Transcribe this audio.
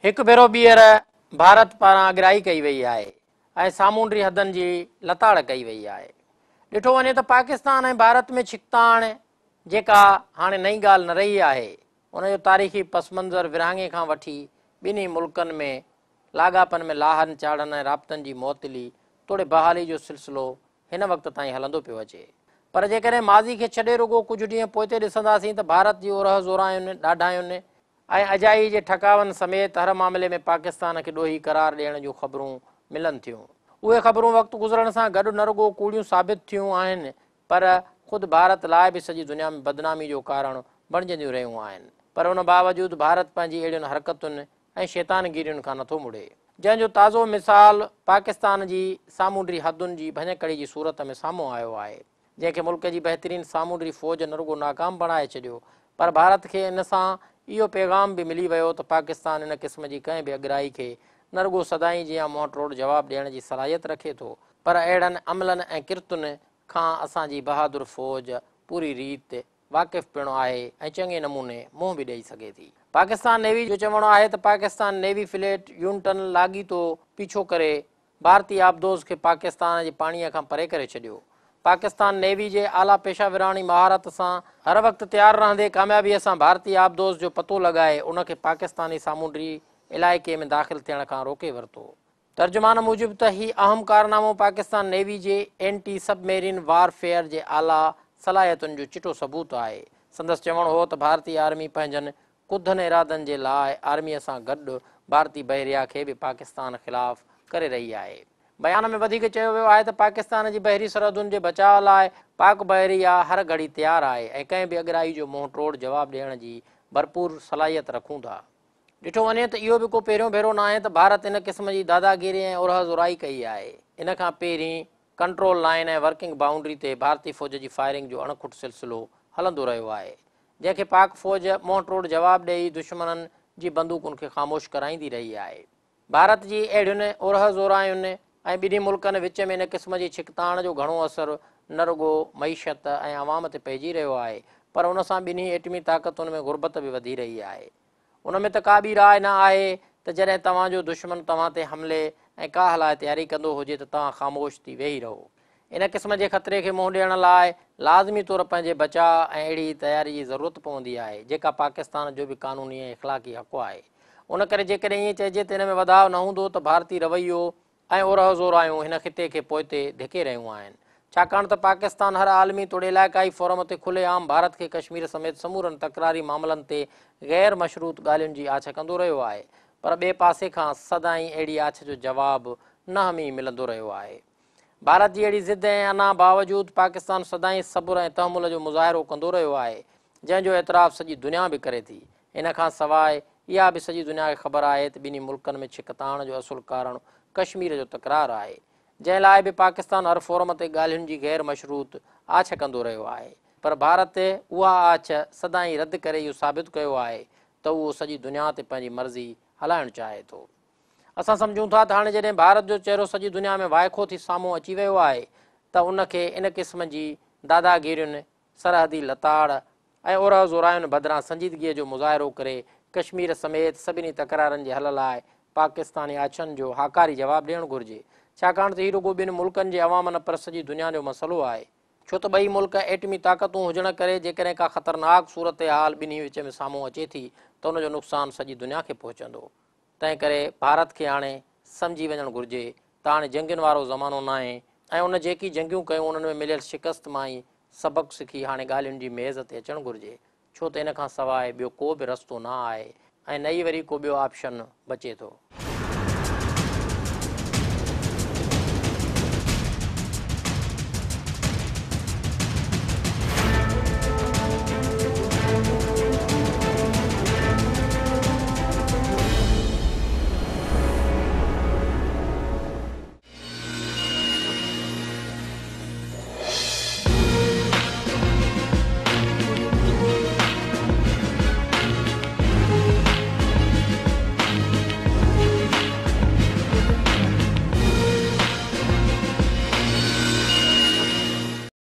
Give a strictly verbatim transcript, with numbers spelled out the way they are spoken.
एक भेरो ॿीहर भारत पारां अग्राही कई वई आहे ऐं सामूंडी हदनि जी लताड़ कई वई आहे। ॾिठो वञे त पाकिस्तान ऐं भारत में छिकताण जेका हाणे नई ॻाल्हि न रही आहे, उनजो तारीख़ी पस मंज़र विरहाङे खां वठी ॿिन्ही मुल्कनि में लाॻापन में लाहनि चाढ़नि ऐं राब्तनि जी मुअतली तोड़े बहाली जो सिलसिलो हिन वक़्त ताईं हलंदो पियो अचे। पर जेकॾहिं माज़ी खे छॾे रुॻो कुझु ॾींहं पोइते ॾिसंदासीं त भारत जी ओरह ज़ोरायुनि ॾाढायुनि ऐं अजाई जे ठकावन समेत हर मामले में पाकिस्तान खे ॾोही करार ॾियण जूं ख़बरूं मिलनि थियूं। उहे ख़बरूं वक़्तु गुज़रण सां गॾु न रुॻो कूड़ियूं साबित थियूं आहिनि, पर ख़ुदि भारत लाइ बि सॼी दुनिया में बदनामी जो कारण बणिजंदियूं रहियूं आहिनि। पर उन बावजूदि भारत पंहिंजी अहिड़ियुनि हरकतुनि ऐं शैतानगिरियुनि खां नथो मुड़े, जंहिंजो ताज़ो मिसाल पाकिस्तान जी सामूंडी हदुनि जी भञकड़ी जी सूरत में साम्हूं आयो आहे, जंहिंखे मुल्क जी बहितरीन सामूंडी फ़ौज न रुॻो नाकाम बणाए छॾियो, पर भारत खे इन सां इहो पैगाम बि मिली वियो त पाकिस्तान इन क़िस्म जी कंहिं बि अग्राही खे न रुॻो सदाईं जीअं मुंहुं टोड़ जवाबु ॾियण जी सलाहियत रखे थो, पर अहिड़नि अमलनि ऐं किरतुनि खां असांजी बहादुर फ़ौज पूरी रीति वाक़िफ़ पिणु आहे ऐं चङे नमूने मुंहुं बि ॾेई सघे थी। पाकिस्तान नेवी जो चवणो आहे त पाकिस्तान नेवी फ्लेट यूनिटनि लाॻीतो पीछो करे भारतीय आबदोज़ खे पाकिस्तान जे पाणीअ खां परे करे छॾियो। पाकिस्तान नेवी जे आला पेशावराणी महारत सां हर वक़्तु तयारु रहंदे कामयाबीअ सां भारतीय आबदोज़ जो पतो लॻाए उनखे पाकिस्तानी सामूंडी इलाइक़े में दाख़िल थियण खां रोके वरितो। तर्जुमान मूजिबि त ही अहम कारनामो पाकिस्तान नेवी जे एंटी सबमेरीन वारफेयर जे आला सलाहियतुनि जो चिटो सबूत आहे। संदसि चवणु हो त भारतीय आर्मी पंहिंजनि कुधनि इरादनि जे लाइ आर्मीअ सां गॾु भारतीय बहरिया खे बि पाकिस्तान ख़िलाफ़ करे रही आहे। बयान में वधीक चयो वियो आहे त पाकिस्तान जी बहरी सरहदुनि जे बचाव लाइ पाक बहरिया हर घड़ी तयारु आहे ऐं कंहिं बि अग्राही जो मुंहुं टोड़ जवाबु ॾियण जी भरपूर सलाहियत रखूं था। ॾिठो वञे त इहो बि को पहिरियों भेरो न आहे त भारत इन क़िस्म जी दादागिरी ऐं उरह ज़ोराई कई आहे। इन खां पहिरीं कंट्रोल लाइन ऐं वर्किंग बाउंड्री ते भारतीय फ़ौज जी फायरिंग जो अणखुट सिलसिलो हलंदो रहियो आहे, जंहिंखे पाक फ़ौज मुंहुं टोड़ जवाबु ॾेई दुश्मननि जी बंदूकुनि खे ख़ामोश कराईंदी रही आहे। भारत जी अहिड़ियुनि उरह ज़ोरायुनि ऐं ॿिन्ही मुल्कनि विच में इन क़िस्म जी छिकताण जो घणो असरु न रुॻो मईशत ऐं अवाम ते पइजी रहियो आहे, पर उन सां ॿिन्ही एटमी ताक़तुनि में गुरबत बि वधी रही आहे। उन में त का बि राय न आहे त जॾहिं तव्हांजो दुश्मन तव्हां ते हमले ऐं काह लाइ तयारी कंदो हुजे त तव्हां ख़ामोश थी वेही रहो। इन क़िस्म जे ख़तरे खे मुंहुं ॾियण लाइ लाज़मी तौरु पंहिंजे बचाव ऐं अहिड़ी तयारी जी ज़रूरत पवंदी आहे जेका पाकिस्तान जो बि क़ानूनी ऐं इख़लाक़ी हक़ु आहे। उन करे जेकॾहिं ईअं चइजे त हिन में वधाउ न हूंदो त भारतीय रवैयो ऐं उरह ज़ोरायूं हिन ख़िते खे पोइते धिके रहियूं आहिनि, छाकाणि त पाकिस्तान हर आलमी तोड़े इलाइक़ाई फोरम ते खुले आम भारत खे कश्मीर समेत समूरनि तकरारी मामलनि ते ग़ैर मशरूत ॻाल्हियुनि जी आछ कंदो रहियो आहे, पर ॿिए पासे खां सदाईं अहिड़ी आछ जो जवाबु न हमी मिलंदो रहियो आहे। भारत जी अहिड़ी ज़िद ऐं अना बावजूदि पाकिस्तान सदाईं सब्र ऐं तहमुल जो मुज़ाहिरो कंदो रहियो आहे, जंहिंजो एतिराफ़ सॼी दुनिया बि करे थी। इन खां सवाइ इहा बि सॼी दुनिया खे ख़बर आहे त ॿिन्ही मुल्कनि में छिकताण जो असुलु कारणु कश्मीर जो तकरारु आहे, जंहिं लाइ बि पाकिस्तान हर फोरम ते ॻाल्हियुनि जी ग़ैर मशरूत आछ कंदो रहियो आहे, पर भारत उहा आछ सदाईं रद्द करे इहो साबित कयो आहे त उहो सॼी दुनिया ते पंहिंजी मर्ज़ी हलाइणु चाहे थो। असां सम्झूं था त हाणे जॾहिं भारत जो चहिरो सॼी दुनिया में वाइखो थी साम्हूं अची वियो आहे त उनखे इन क़िस्म जी दादागिरियुनि, सरहदी लताड़ ऐं उरह ज़ोरायुनि बदिरां संजीदगीअ जो मुज़ाहिरो करे कश्मीर समेत सभिनी तकरारनि जे हल लाइ पाकिस्तानी आछनि जो हाकारी जवाबु ॾियणु घुरिजे, छाकाणि त हीउ रुॻो ॿिनि मुल्कनि जे अवाम न पर सॼी दुनिया जो मसइलो आहे, छो त ॿई मुल्क एटमी ताक़तूं हुजण करे जेकॾहिं का ख़तरनाक सूरत हाल ॿिन्ही विच में साम्हूं अचे थी त उनजो नुक़सानु सॼी दुनिया खे पहुचंदो। तंहिं करे भारत खे हाणे सम्झी वञणु घुरिजे त हाणे जंगियुनि वारो ज़मानो न आहे ऐं उन जेकी जंगियूं कयूं उन्हनि में मिलियल शिकस्त मां ई सबक़ु सिखी हाणे ॻाल्हियुनि जी मेज़ ते अचणु घुरिजे, छो त इन खां सवाइ ॿियो को बि रस्तो न आहे ऐं नई वरी को ॿियो ऑप्शन बचे थो।